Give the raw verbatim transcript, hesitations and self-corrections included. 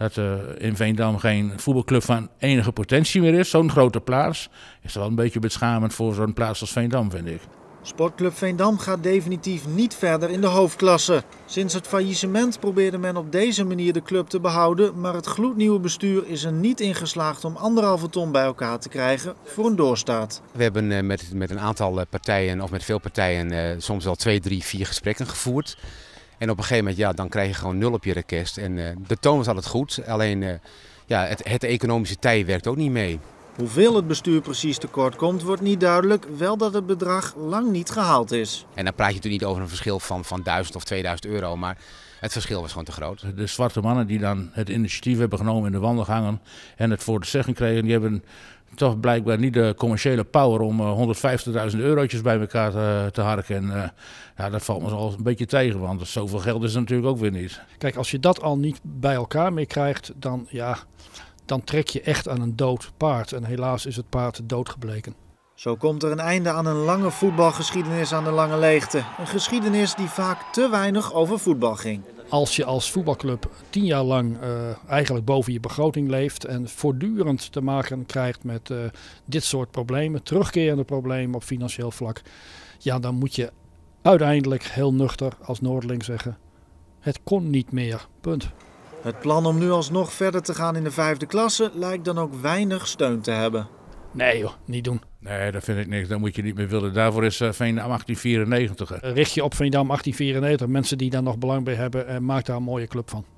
dat er in Veendam geen voetbalclub van enige potentie meer is. Zo'n grote plaats is wel een beetje beschamend voor zo'n plaats als Veendam, vind ik. Sportclub Veendam gaat definitief niet verder in de hoofdklasse. Sinds het faillissement probeerde men op deze manier de club te behouden, maar het gloednieuwe bestuur is er niet in geslaagd om anderhalve ton bij elkaar te krijgen voor een doorstart. We hebben met, met een aantal partijen, of met veel partijen, soms wel twee, drie, vier gesprekken gevoerd. En op een gegeven moment, ja, dan krijg je gewoon nul op je request. En de toon was altijd goed, alleen ja, het, het economische tij werkt ook niet mee. Hoeveel het bestuur precies tekort komt, wordt niet duidelijk. Wel dat het bedrag lang niet gehaald is. En dan praat je natuurlijk niet over een verschil van, van duizend of tweeduizend euro, maar het verschil was gewoon te groot. De zwarte mannen die dan het initiatief hebben genomen in de wandelgangen en het voor de zeggen kregen, die hebben toch blijkbaar niet de commerciële power om honderdvijftigduizend eurotjes bij elkaar te, te harken. En uh, ja, dat valt me al een beetje tegen, want zoveel geld is er natuurlijk ook weer niet. Kijk, als je dat al niet bij elkaar mee krijgt, dan ja... dan trek je echt aan een dood paard. En helaas is het paard doodgebleken. Zo komt er een einde aan een lange voetbalgeschiedenis aan de Lange Leegte. Een geschiedenis die vaak te weinig over voetbal ging. Als je als voetbalclub tien jaar lang uh, eigenlijk boven je begroting leeft en voortdurend te maken krijgt met uh, dit soort problemen, terugkerende problemen op financieel vlak, ja, dan moet je uiteindelijk heel nuchter als Noorderling zeggen, het kon niet meer, punt. Het plan om nu alsnog verder te gaan in de vijfde klasse lijkt dan ook weinig steun te hebben. Nee joh, niet doen. Nee, dat vind ik niks. Dat moet je niet meer willen. Daarvoor is uh, Veendam achttien vierennegentig. Richt je op Veendam achttien vierennegentig. Mensen die daar nog belang bij hebben, uh, maak daar een mooie club van.